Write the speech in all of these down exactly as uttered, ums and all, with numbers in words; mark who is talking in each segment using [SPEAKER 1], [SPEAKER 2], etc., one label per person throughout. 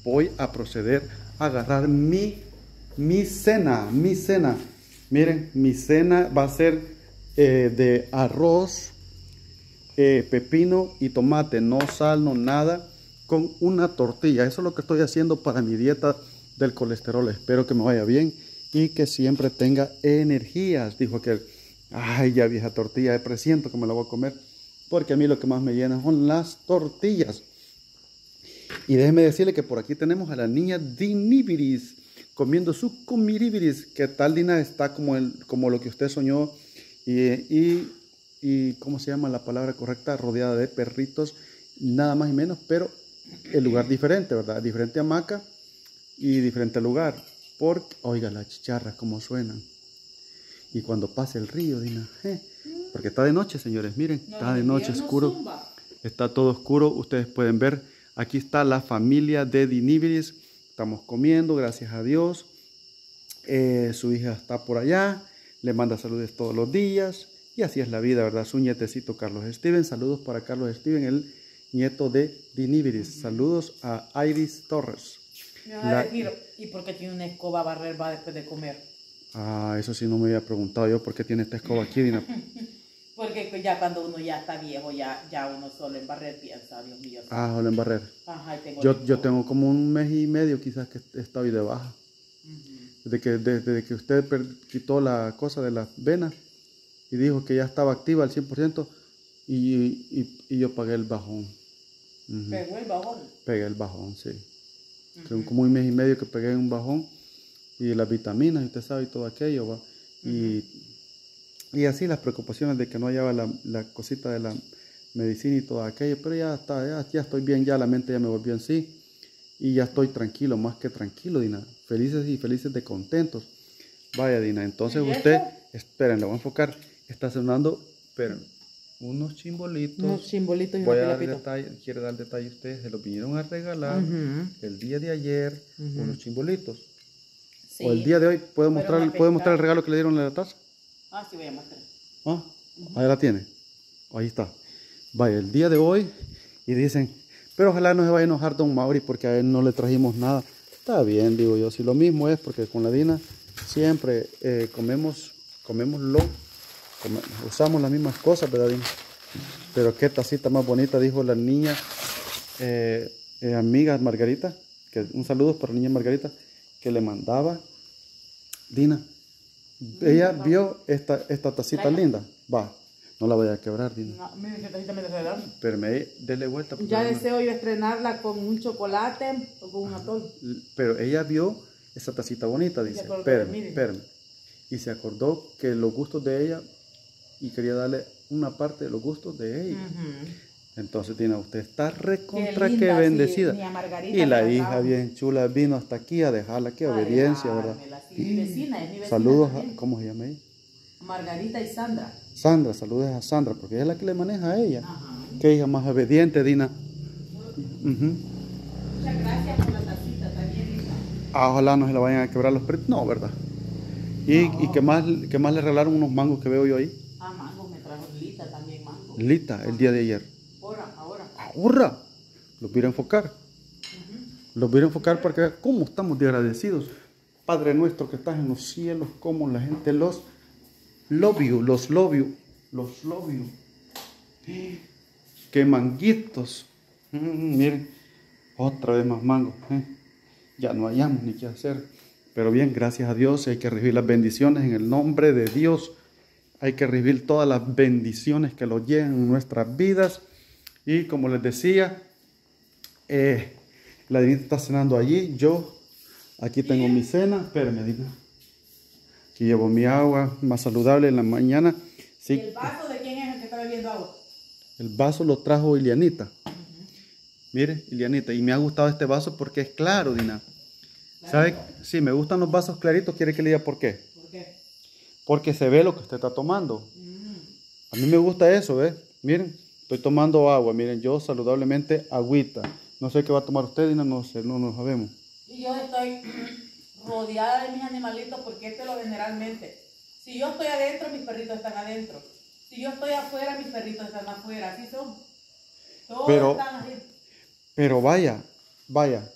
[SPEAKER 1] voy a proceder a agarrar mi, mi cena, mi cena. Miren, mi cena va a ser eh, de arroz, eh, pepino y tomate, no sal, no nada, con una tortilla. Eso es lo que estoy haciendo para mi dieta del colesterol. Espero que me vaya bien y que siempre tenga energías. Dijo aquel, ay, ya vieja tortilla, presiento que me la voy a comer, porque a mí lo que más me llena son las tortillas. Y déjeme decirle que por aquí tenemos a la niña Dinibiris comiendo su comiribiris. ¿Qué tal, Dina? Está como, el, como lo que usted soñó y, y, y ¿cómo se llama la palabra correcta? Rodeada de perritos, nada más y menos, pero el lugar diferente, ¿verdad? Diferente hamaca y diferente lugar. Porque, oiga, la chicharra, cómo suenan. Y cuando pase el río, Dina, eh, porque está de noche, señores, miren, no, está de noche, oscuro. Zumba. Está todo oscuro, ustedes pueden ver. Aquí está la familia de Dinibiris. Estamos comiendo, gracias a Dios. Eh, su hija está por allá. Le manda saludos todos los días. Y así es la vida, ¿verdad? Su nietecito Carlos Steven. Saludos para Carlos Steven, el nieto de Dinibiris. Uh-huh. Saludos a Iris Torres.
[SPEAKER 2] Me va a decir, ¿y por qué tiene una escoba a barrer va después de comer?
[SPEAKER 1] Ah, eso sí no me había preguntado yo. ¿Por qué tiene esta escoba aquí, Dina?
[SPEAKER 2] Porque ya cuando uno ya está viejo, ya, ya uno solo en barrer piensa, Dios mío.
[SPEAKER 1] Ah, solo en barrer.
[SPEAKER 2] Ajá, tengo
[SPEAKER 1] yo, yo tengo como un mes y medio quizás que estoy de baja. Uh-huh. Desde que, desde, desde que usted quitó la cosa de las venas y dijo que ya estaba activa al cien por ciento y, y, y yo pagué el bajón.
[SPEAKER 2] Uh-huh. ¿Pegó el bajón?
[SPEAKER 1] Pegué el bajón, sí. Uh-huh. Tengo como un mes y medio que pegué un bajón y las vitaminas, usted sabe, y todo aquello, ¿va? Uh-huh. Y... Y así las preocupaciones de que no hallaba la, la cosita de la medicina y todo aquello, pero ya está, ya, ya estoy bien, ya la mente ya me volvió en sí y ya estoy tranquilo, más que tranquilo, Dina, felices y felices de contentos. Vaya, Dina, entonces usted, esperen, le voy a enfocar, está sonando, pero unos chimbolitos,
[SPEAKER 2] unos chimbolitos y
[SPEAKER 1] voy a dar detalle, quiere dar detalle a ustedes, se los vinieron a regalar uh-huh. el día de ayer, uh-huh. unos chimbolitos, sí. O el día de hoy, ¿puedo mostrar, ¿puedo mostrar el regalo que le dieron en la taza?
[SPEAKER 2] Ah, sí, voy a mostrar.
[SPEAKER 1] ¿Ah? Uh-huh. Ahí la tiene. Ahí está. Vaya, el día de hoy. Y dicen, pero ojalá no se vaya a enojar don Mauri porque a él no le trajimos nada. Está bien, digo yo. Si lo mismo es porque con la Dina siempre eh, comemos, comemos lo, come, usamos las mismas cosas, ¿verdad, Dina? Pero qué tacita más bonita, dijo la niña, eh, eh, amiga Margarita, que un saludo para la niña Margarita, que le mandaba. Dina, ella vio esta, esta tacita linda. Va, no la voy a quebrar, Dina.
[SPEAKER 2] No, mire, esta tacita me desea.
[SPEAKER 1] Pero me dele vuelta.
[SPEAKER 2] Ya deseo yo estrenarla con un chocolate o con un atol.
[SPEAKER 1] Pero ella vio esta tacita bonita, dice. Espérame, espérame. Y se acordó que los gustos de ella y quería darle una parte de los gustos de ella. Uh-huh. Entonces, Dina, usted está recontra que bendecida. Sí, y la hija bien chula vino hasta aquí a dejarla. Qué obediencia, ¿verdad?
[SPEAKER 2] Sí, mi vecina, es mi vecina.
[SPEAKER 1] Saludos a, ¿cómo se llama ella?
[SPEAKER 2] Margarita y Sandra.
[SPEAKER 1] Sandra, saludos a Sandra, porque ella es la que le maneja a ella. Ajá. Qué hija más obediente, Dina. Uh-huh.
[SPEAKER 2] Muchas gracias por la tacita, también, Dina.
[SPEAKER 1] Ah, ojalá no se la vayan a quebrar los perritos. No, ¿verdad? ¿Y, no. ¿y qué, más, qué más le regalaron unos mangos que veo yo ahí?
[SPEAKER 2] Ah, mangos, me trajo Lita también, mango.
[SPEAKER 1] Lita, el día de ayer.
[SPEAKER 2] Ahora, ahora.
[SPEAKER 1] Ahora. Los voy a enfocar. Uh-huh. Los voy a enfocar para que vean cómo estamos de agradecidos. Padre nuestro que estás en los cielos, como la gente los love you, los love you, los love you. Qué manguitos. Mm, miren, otra vez más mango. ¿eh? Ya no hayamos ni qué hacer. Pero bien, gracias a Dios, hay que recibir las bendiciones en el nombre de Dios. Hay que recibir todas las bendiciones que los llegan en nuestras vidas. Y como les decía, eh, la Dina está cenando allí. Yo aquí tengo mi cena. Espérenme, Dina. Aquí llevo mi agua más saludable en la mañana. Sí.
[SPEAKER 2] ¿Y el vaso de quién es el que está bebiendo agua?
[SPEAKER 1] El vaso lo trajo Ilianita. Uh-huh. Mire, Ilianita. Y me ha gustado este vaso porque es claro, Dina. ¿Sabe? Sí, me gustan los vasos claritos. ¿Quiere que le diga por qué?
[SPEAKER 2] ¿Por qué?
[SPEAKER 1] Porque se ve lo que usted está tomando. Uh-huh. A mí me gusta eso, ¿ves? Miren, estoy tomando agua. Miren, yo saludablemente agüita. No sé qué va a tomar usted, Dina. No sé, no lo sabemos.
[SPEAKER 2] Y yo estoy rodeada de mis animalitos porque esto es lo generalmente. Si yo estoy adentro, mis perritos están adentro. Si yo estoy afuera, mis perritos están afuera. Así son. Todos
[SPEAKER 1] pero,
[SPEAKER 2] están así.
[SPEAKER 1] Pero vaya, vaya.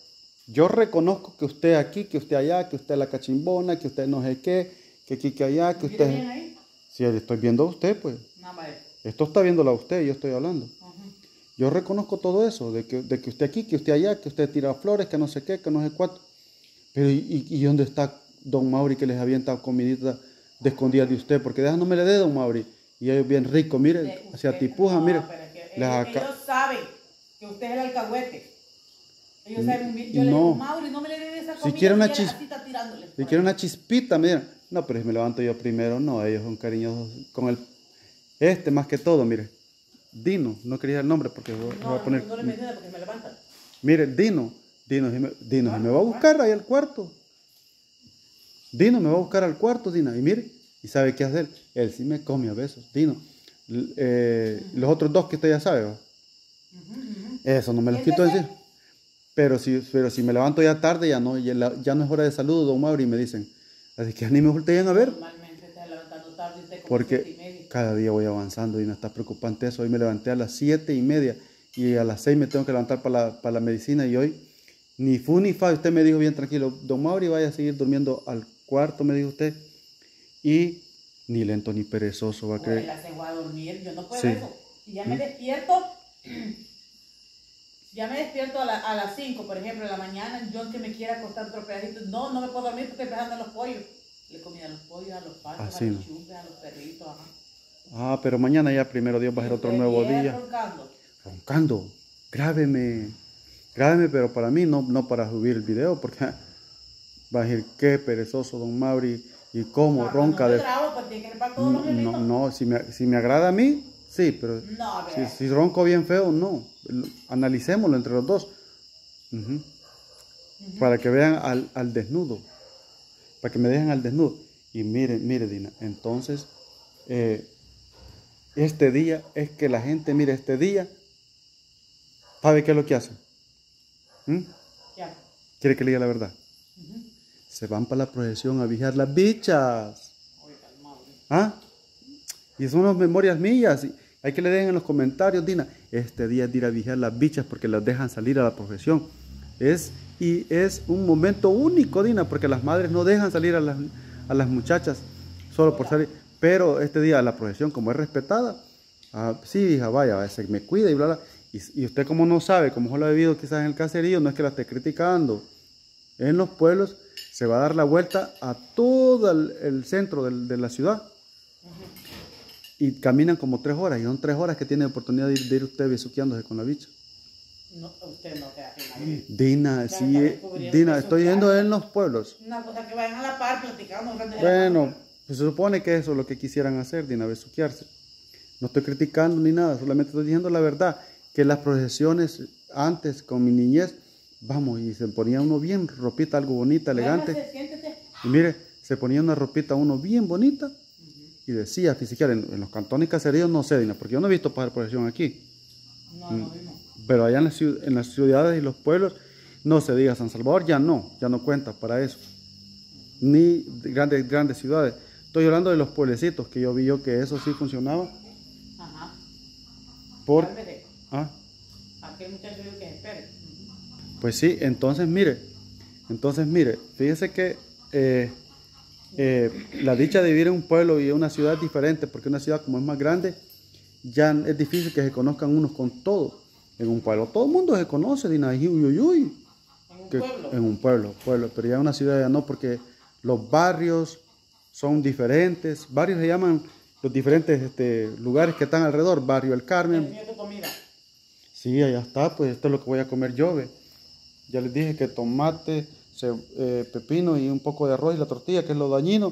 [SPEAKER 1] Yo reconozco que usted aquí, que usted allá, que usted es la cachimbona, que usted no sé qué, que aquí, que allá, que usted...
[SPEAKER 2] bien ahí?
[SPEAKER 1] Sí, estoy viendo a usted, pues.
[SPEAKER 2] No, vaya.
[SPEAKER 1] Esto está viéndola a usted, yo estoy hablando.
[SPEAKER 2] Ajá.
[SPEAKER 1] Yo reconozco todo eso, de que, de que usted aquí, que usted allá, que usted tira flores, que no sé qué, que no sé cuánto. Pero ¿y, y dónde está don Mauri que les avienta comidita de escondida de usted? Porque deja no me le dé don Mauri. Y ellos bien ricos, mire,
[SPEAKER 2] De
[SPEAKER 1] hacia
[SPEAKER 2] usted,
[SPEAKER 1] tipuja,
[SPEAKER 2] no,
[SPEAKER 1] mire.
[SPEAKER 2] pero es que
[SPEAKER 1] les
[SPEAKER 2] ellos,
[SPEAKER 1] aca-
[SPEAKER 2] ellos saben que usted es el alcahuete. Ellos
[SPEAKER 1] N-
[SPEAKER 2] saben, bien. Yo le
[SPEAKER 1] no.
[SPEAKER 2] digo, Mauri, no me le dé esa
[SPEAKER 1] Si
[SPEAKER 2] comida.
[SPEAKER 1] quiere una
[SPEAKER 2] y él
[SPEAKER 1] chis-
[SPEAKER 2] así está tirándole
[SPEAKER 1] Si
[SPEAKER 2] por
[SPEAKER 1] quiere
[SPEAKER 2] ahí.
[SPEAKER 1] una chispita, mira. No, pero si me levanto yo primero, no, ellos son cariñosos con el... Este más que todo, mire. Dino, no quería el nombre porque voy,
[SPEAKER 2] No,
[SPEAKER 1] voy a poner...
[SPEAKER 2] no, no le menciona porque me levantan.
[SPEAKER 1] Mire, Dino, Dino, si me, Dino, si me va a buscar ahí al cuarto. Dino me va a buscar al cuarto, Dina, y mire, y sabe qué hacer. Él sí me come a besos, Dino. L- eh, uh-huh. Los otros dos que usted ya sabe, ¿va? Uh-huh, uh-huh. Eso no me los quito decir. Pero si, pero si me levanto ya tarde, ya no, ya, la, ya no es hora de saludo, don Mauri, y me dicen. Así que ni me volteen a ver.
[SPEAKER 2] Normalmente te estás levantando tarde, usted como
[SPEAKER 1] porque
[SPEAKER 2] siete y media. Cada
[SPEAKER 1] día voy avanzando y no está preocupante eso. Hoy me levanté a las siete y media y a las seis me tengo que levantar para la, para la medicina y hoy ni fu ni fa. Usted me dijo bien tranquilo, don Mauri vaya a seguir durmiendo al cuarto, me dijo usted, y ni lento ni perezoso va a creer.
[SPEAKER 2] La se va a dormir, yo no puedo
[SPEAKER 1] Sí.
[SPEAKER 2] eso. Si ya me
[SPEAKER 1] ¿Mm?
[SPEAKER 2] despierto, ya me despierto a, la, a las cinco, por ejemplo, en la mañana, yo que me quiera acostar otro pedacito, no, no me puedo dormir porque estoy pensando en los pollos. Le comí a los pollos, a los patos,
[SPEAKER 1] Así
[SPEAKER 2] a los
[SPEAKER 1] no.
[SPEAKER 2] chumpes, a los perritos, ajá.
[SPEAKER 1] Ah, pero mañana ya primero Dios va a ser otro nuevo día.
[SPEAKER 2] Roncando.
[SPEAKER 1] Roncando, grábeme, grábeme, pero para mí, no, no para subir el video, porque va a decir qué perezoso don Mauri y cómo
[SPEAKER 2] No,
[SPEAKER 1] ronca
[SPEAKER 2] no
[SPEAKER 1] de...
[SPEAKER 2] me grabo, pues tiene que ser para todos los
[SPEAKER 1] No,
[SPEAKER 2] gelitos.
[SPEAKER 1] no, si me, si me agrada a mí, sí, pero
[SPEAKER 2] No,
[SPEAKER 1] si,
[SPEAKER 2] ve.
[SPEAKER 1] si ronco bien feo, no. Analicémoslo entre los dos. Ujú.
[SPEAKER 2] Ujú.
[SPEAKER 1] Para que vean al, al desnudo. Para que me dejen al desnudo. Y mire, mire, Dina, entonces, eh, este día es que la gente, mire, este día, ¿sabe qué es lo que hacen? ¿Mm?
[SPEAKER 2] Ya.
[SPEAKER 1] ¿Quiere que le diga la verdad?
[SPEAKER 2] Ujú.
[SPEAKER 1] Se van para la procesión a vigiar las bichas.
[SPEAKER 2] Oiga, Mauri.
[SPEAKER 1] ¿Ah? Y son unas memorias mías. Y hay que le den en los comentarios, Dina, este día es de ir a vigiar las bichas porque las dejan salir a la profesión. Es, y es un momento único, Dina, porque las madres no dejan salir a las, a las muchachas solo por salir. Pero este día la profesión, como es respetada, ah, sí, hija, vaya, se me cuida y bla, bla. Y, y usted como no sabe, como solo ha vivido quizás en el caserío, no es que la esté criticando. En los pueblos se va a dar la vuelta a todo el, el centro del, de la ciudad. Y caminan como tres horas, y son tres horas que tiene oportunidad de ir, de ir usted besuqueándose con la bicha.
[SPEAKER 2] No, usted no te hace nada.
[SPEAKER 1] Dina, sí, eh, Dina, estoy yendo en los pueblos.
[SPEAKER 2] Una cosa que vayan a la par platicando.
[SPEAKER 1] Bueno, pues se supone que eso es lo que quisieran hacer, Dina, besuquearse. No estoy criticando ni nada, solamente estoy diciendo la verdad, que las procesiones antes, con mi niñez, vamos, y se ponía uno bien ropita, algo bonita, elegante.
[SPEAKER 2] Véngase, siéntese.
[SPEAKER 1] Y mire, se ponía una ropita uno bien bonita. Y decía, física, en, en los cantones caseríos no sé, Dina, porque yo no he visto pasar procesión aquí.
[SPEAKER 2] No, no vimos.
[SPEAKER 1] Pero allá en las, en las ciudades y los pueblos, no se diga San Salvador, ya no, ya no cuenta para eso. Ni grandes, grandes ciudades. Estoy hablando de los pueblecitos, que yo vi yo que eso sí funcionaba.
[SPEAKER 2] Ajá.
[SPEAKER 1] Por,
[SPEAKER 2] Álvere.
[SPEAKER 1] ah,
[SPEAKER 2] Aquel muchacho dijo que espere.
[SPEAKER 1] pues sí, entonces mire, entonces mire, fíjese que eh, eh, la dicha de vivir en un pueblo y en una ciudad es diferente, porque una ciudad como es más grande, ya es difícil que se conozcan unos con todos. En un pueblo todo el mundo se conoce, Dina, uy, uy, uy.
[SPEAKER 2] En un
[SPEAKER 1] Que,
[SPEAKER 2] pueblo.
[SPEAKER 1] en un pueblo, pueblo, pero ya en una ciudad ya no, porque los barrios son diferentes, barrios se llaman los diferentes este, lugares que están alrededor, barrio El Carmen.
[SPEAKER 2] Tenía tu comida.
[SPEAKER 1] Sí, allá está, pues esto es lo que voy a comer yo, ve. Ya les dije que tomate, ce, eh, pepino y un poco de arroz y la tortilla, que es lo dañino,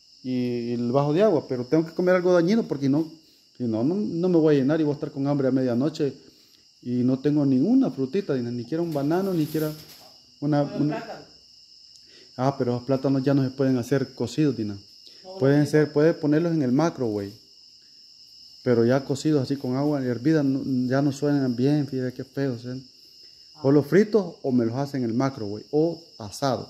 [SPEAKER 1] y el bajo de agua, pero tengo que comer algo dañino porque no, si no, no, no me voy a llenar y voy a estar con hambre a medianoche y no tengo ninguna frutita, ni siquiera un banano, ni siquiera una... una... Ah, pero los plátanos ya no se pueden hacer cocidos, Dina. No, pueden no, ser, puede ponerlos en el microwave, pero ya cocidos así con agua hervida no, ya no suenan bien, fíjate qué feos, ¿eh? O los fritos o me los hacen en el microwave o asado.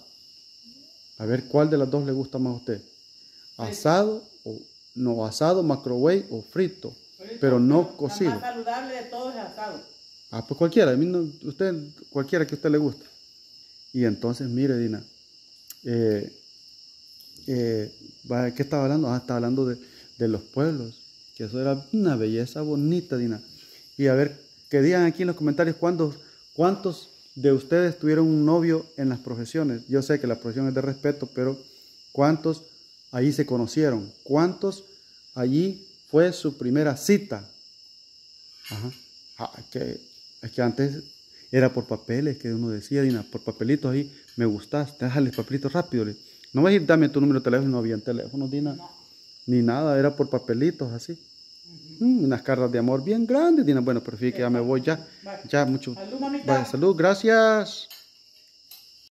[SPEAKER 1] A ver cuál de las dos le gusta más a usted. Asado o no, asado, microwave o frito, frito pero no pero cocido.
[SPEAKER 2] El más saludable de todos es asado.
[SPEAKER 1] Ah, pues cualquiera, a mí no, usted, cualquiera que a usted le guste. Y entonces, mire, Dina, eh, eh, ¿qué estaba hablando? Ah, estaba hablando de, de los pueblos, que eso era una belleza bonita, Dina. Y a ver, que digan aquí en los comentarios cuántos, cuántos de ustedes tuvieron un novio en las profesiones. Yo sé que la profesión es de respeto, pero ¿cuántos allí se conocieron? ¿Cuántos allí fue su primera cita? Ajá. Ah, que, es que antes era por papeles, que uno decía, Dina, por papelitos ahí, me gustas, déjale el papelito rápido. No vas a ir, dame tu número de teléfono, no había teléfono, Dina, no. Ni nada, era por papelitos así. Uh-huh. mm, unas cartas de amor bien grandes, Dina. Bueno, pero fíjate que ya me voy, ya, ya mucho. Salud, mamita. Vaya, salud, gracias.